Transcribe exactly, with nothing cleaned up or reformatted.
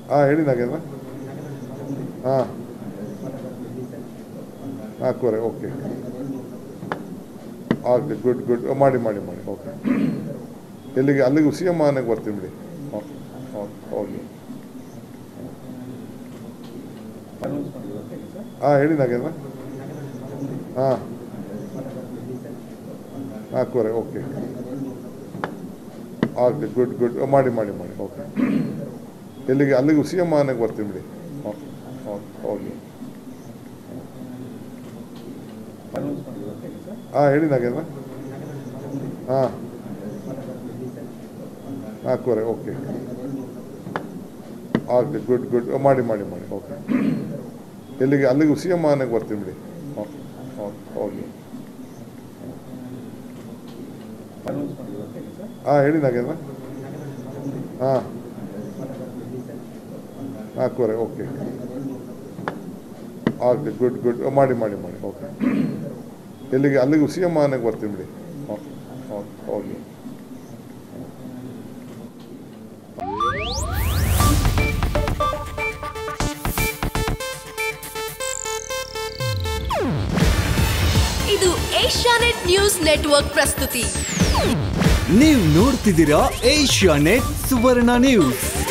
ಹಾಂ ಹೇಳಿ ನಾಗೇಂದ್ರ. ಹಾಂ ನಾಲ್ಕೂವರೆ ಓಕೆ ಓಕೆ ಗುಡ್ ಗುಡ್ ಮಾಡಿ ಮಾಡಿ ಮಾಡಿ ಓಕೆ. ಎಲ್ಲಿಗೆ? ಅಲ್ಲಿಗೆ ಸಿ ಎಮ್ ಮನೆಗೆ ಬರ್ತೀನಿ ಬಿಡಿ. ಓಕೆ ಓಕೆ ಹಾಂ ಹೇಳಿ ನಾಗೇಂದ್ರ. ಹಾಂ ನಾಲ್ಕೂವರೆ ಓಕೆ ಓಕೆ ಗುಡ್ ಗುಡ್ ಮಾಡಿ ಮಾಡಿ ಮಾಡಿ ಓಕೆ. ಎಲ್ಲಿಗೆ? ಅಲ್ಲಿಗೆ ಸಿ ಎಮ್ ಮನೆಗೆ ಬರ್ತೀನಿ ಬಿಡಿ. ಓಕೆ ಓಕೆ ಹಾಂ ಹೇಳಿ ನಾಗೇಂದ್ರ. ಹಾಂ ನಾಲ್ಕೂವರೆ ಓಕೆ ಓಕೆ ಗುಡ್ ಗುಡ್ ಮಾಡಿ ಮಾಡಿ ಮಾಡಿ ಓಕೆ. ಎಲ್ಲಿಗೆ? ಅಲ್ಲಿಗೆ ಸಿ ಎಮ್ ಮನೆಗೆ ಬರ್ತೀನಿ ಬಿಡಿ. ಓಕೆ ಓಕೆ ಹಾಂ ಹೇಳಿ ನಾಗೇಂದ್ರ. ಹಾಂ ನಾಲ್ಕೂವರೆ ಓಕೆ ಓಕೆ ಗುಡ್ ಗುಡ್ ಮಾಡಿ ಮಾಡಿ ಮಾಡಿ ಓಕೆ. ಎಲ್ಲಿಗೆ? ಅಲ್ಲಿಗೆ ಸಿ ಎಮ್ ಮನೆಗೆ ಬರ್ತೀನಿ ಬಿಡಿ. ಓಕೆ ಓಕೆ ಇದು ಏಷ್ಯಾನೆಟ್ ನ್ಯೂಸ್ ನೆಟ್ವರ್ಕ್ ಪ್ರಸ್ತುತಿ. ನೀವು ನೋಡ್ತಿದ್ದೀರಾ ಏಷ್ಯಾನೆಟ್ ಸುವರ್ಣ ನ್ಯೂಸ್.